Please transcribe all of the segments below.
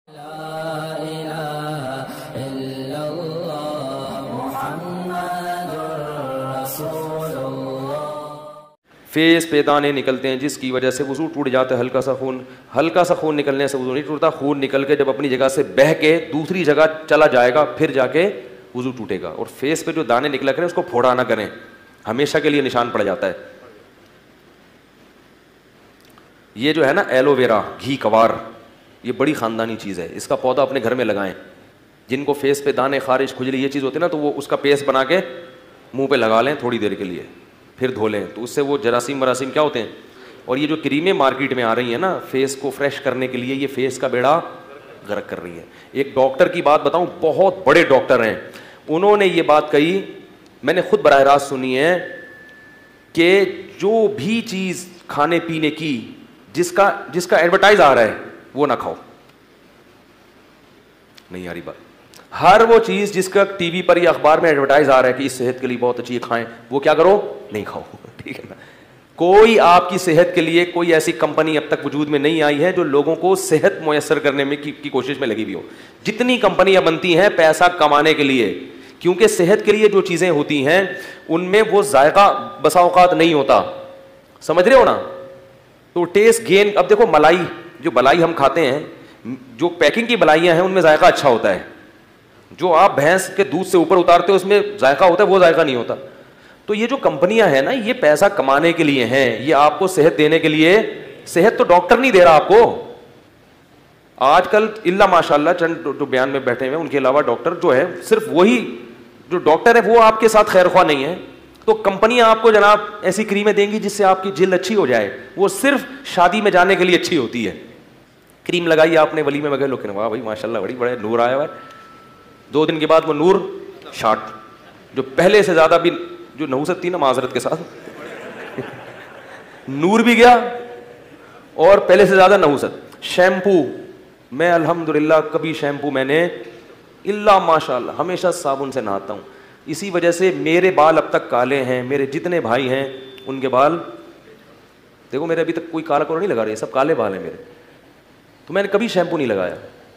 Face پہ دانے نکلتے ہیں جس کی وجہ سے وضو ٹوٹ جاتا ہے. ہلکا سا خون نکلنے سے وضو نہیں ٹوٹتا. خون نکل کے جب اپنی جگہ سے بہہ کے دوسری جگہ چلا جائے گا پھر جا کے وضو ٹوٹے گا. اور فیس پہ جو دانے نکلا کریں اس کو پھوڑا نہ کریں, ہمیشہ کے لیے نشان پڑ جاتا ہے. یہ جو ہے نا ایلو ویرا, گھی کوار, یہ بڑی خاندانی چیز ہے. اس کا پودا اپنے گھر میں لگائیں. جن کو فیس پہ دانے, خارش, کھجلی یہ چیز ہوتی ہے نا, تو وہ اس کا پیسٹ بنا کے منہ پہ لگا لیں تھوڑی دیر کے لیے, پھر دھو لیں, تو اس سے وہ جراثیم وراثیم کیا ہوتے ہیں. اور یہ جو کریمیں مارکیٹ میں آ رہی ہیں نا فیس کو فریش کرنے کے لیے, یہ فیس کا بیڑا غرق کر رہی ہے. ایک ڈاکٹر کی بات بتاؤں, بہت بڑے ڈاکٹر ہیں, انہوں نے یہ بات کہی, میں نے خود براہ راست سنی ہے, کہ جو بھی چیز کھانے پینے کی جس کا ایڈورٹائز آ رہا ہے وہ نہ کھاؤ. نہیں آ رہی بات. ہر وہ چیز جس کا ٹی وی پر یا اخبار میں ایڈورٹائز آ رہا ہے کہ اس صحت کے لیے بہت اچھی ہے, کھائیں, وہ کیا کرو, نہیں کھاؤ. ٹھیک ہے نا. کوئی آپ کی صحت کے لیے کوئی ایسی کمپنی اب تک وجود میں نہیں آئی ہے جو لوگوں کو صحت میسر کرنے میں کی کوشش میں لگی ہوئی ہو. جتنی کمپنیاں بنتی ہیں پیسہ کمانے کے لیے, کیونکہ صحت کے لیے جو چیزیں ہوتی ہیں ان میں وہ ذائقہ بسا اوقات نہیں ہوتا, سمجھ رہے ہو نا. تو ٹیسٹ گین, اب دیکھو ملائی, جو ملائی ہم کھاتے ہیں, جو پیکنگ کی ملائیاں ہیں ان میں ذائقہ اچھا ہوتا ہے. جو آپ بھینس کے دودھ سے اوپر اتارتے ہو اس میں ذائقہ ہوتا ہے, وہ ذائقہ نہیں ہوتا. تو یہ جو کمپنیاں ہیں نا یہ پیسہ کمانے کے لیے ہیں, یہ آپ کو صحت دینے کے لیے. صحت تو ڈاکٹر نہیں دے رہا آپ کو آج کل, اللہ ماشاء اللہ چند جو بیان میں بیٹھے ہوئے, ان کے علاوہ ڈاکٹر جو ہے صرف وہی جو ڈاکٹر ہے وہ آپ کے ساتھ خیر خواہ نہیں ہے. تو کمپنیاں آپ کو جناب ایسی کریمیں دیں گی جس سے آپ کی جلد اچھی ہو جائے, وہ صرف شادی میں جانے کے لیے اچھی ہوتی ہے. کریم لگائی آپ نے ولی میں وغیرہ, لوگ واہ بھائی ماشاء اللہ بڑی بڑے نور آیا ہوا ہے. 2 دن کے بعد وہ نور شاٹ, جو پہلے سے زیادہ بھی جو نحوست تھی نا معذرت کے ساتھ, نور بھی گیا اور پہلے سے زیادہ نحوست. شیمپو, میں الحمدللہ کبھی شیمپو میں نے اللہ ماشاء اللہ ہمیشہ صابن سے نہاتا ہوں. اسی وجہ سے میرے بال اب تک کالے ہیں. میرے جتنے بھائی ہیں ان کے بال دیکھو, میرے ابھی تک کوئی کالا کولا نہیں لگا رہے, سب کالے بال ہیں میرے. تو میں نے کبھی شیمپو نہیں لگایا.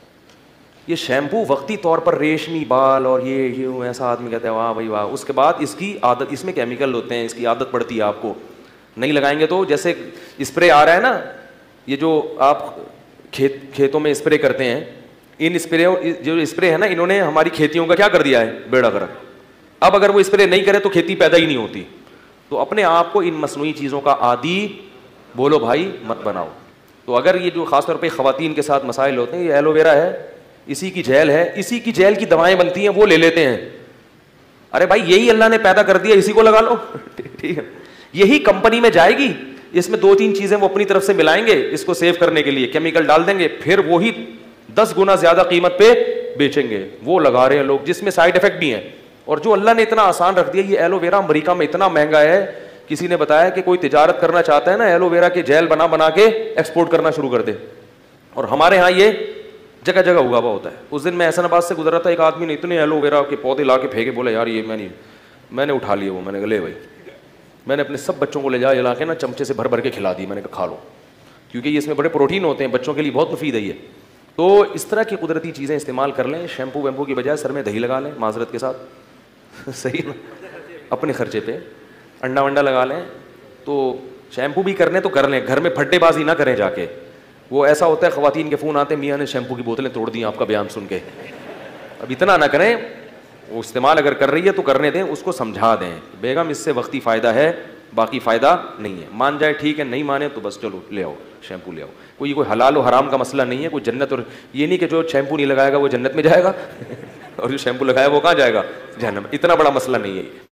یہ شیمپو وقتی طور پر ریشمی بال اور یہ ایسا آدمی کہتا ہے واہ بھائی واہ, اس کے بعد اس کی عادت, اس میں کیمیکل ہوتے ہیں, اس کی عادت پڑتی ہے آپ کو. نہیں لگائیں گے تو جیسے اسپرے آ رہا ہے نا, یہ جو آپ کھیتوں میں اسپرے کرتے ہیں, ان اسپرے جو اسپرے ہے نا انہوں نے ہماری کھیتیوں کا کیا کر دیا ہے, بیڑا غرق. اب اگر وہ اسپرے نہیں کرے تو کھیتی پیدا ہی نہیں ہوتی. تو اپنے آپ کو ان مصنوعی چیزوں کا عادی بولو بھائی مت بناؤ. تو اگر یہ جو خاص طور پہ خواتین کے ساتھ مسائل ہوتے ہیں, یہ ایلو ویرا ہے, اسی کی جیل ہے, اسی کی جیل کی دوائیں بنتی ہیں, وہ لے لیتے ہیں. ارے بھائی یہی اللہ نے پیدا کر دیا, اسی کو لگا لو. ٹھیک ہے, یہی کمپنی میں جائے گی, اس میں 2-3 چیزیں وہ اپنی طرف سے ملائیں گے, اس کو سیو کرنے کے لیے کیمیکل ڈال دیں گے, پھر وہی 10 گنا زیادہ قیمت پہ بیچیں گے. وہ لگا رہے ہیں لوگ جس میں سائڈ افیکٹ بھی ہیں. اور جو اللہ نے اتنا آسان رکھ دیا, یہ ایلو ویرا امریکہ میں اتنا مہنگا ہے, کسی نے بتایا کہ کوئی تجارت کرنا چاہتا ہے نا ایلو ویرا کے جیل بنا کے ایکسپورٹ کرنا شروع کر دے. اور ہمارے ہاں یہ جگہ جگہ اگا ہوا ہوتا ہے. اس دن میں احسن آباد سے گزر رہا تھا, ایک آدمی نے اتنے ایلو ویرا کے پودے لا کے پھینکے, بولا یار یہ میں نے اٹھا لیے. وہ میں نے کہا لے بھائی, میں نے اپنے سب بچوں کو لے جا کے نا چمچے سے بھر کے کھلا دی. میں نے کہا کھا لو, کیونکہ یہ اس میں بڑے پروٹین ہوتے ہیں, بچوں کے لیے بہت مفید ہے یہ. تو اس طرح کی قدرتی چیزیں استعمال کر لیں. شیمپو ویمپو کی بجائے سر میں دہی لگا لیں معذرت کے ساتھ, صحیح نا, اپنے خرچے پہ انڈا ونڈا لگا لیں. تو شیمپو بھی کرنے تو کر لیں, گھر میں پھٹے بازی نہ کریں جا کے. وہ ایسا ہوتا ہے خواتین کے فون آتے ہیں, میاں نے شیمپو کی بوتلیں توڑ دی آپ کا بیان سن کے. اب اتنا نہ کریں, وہ استعمال اگر کر رہی ہے تو کرنے دیں, اس کو سمجھا دیں بیگم اس سے وقتی فائدہ ہے, باقی فائدہ نہیں ہے. مان جائے ٹھیک ہے, نہیں مانے تو بس چلو لے آؤ شیمپو لے آؤ. کوئی حلال و حرام کا مسئلہ نہیں ہے, کوئی جنت اور یہ نہیں کہ جو شیمپو نہیں لگائے گا وہ جنت میں جائے گا اور جو شیمپو لگایا وہ کہاں جائے گا, جہنم. اتنا بڑا مسئلہ نہیں ہے.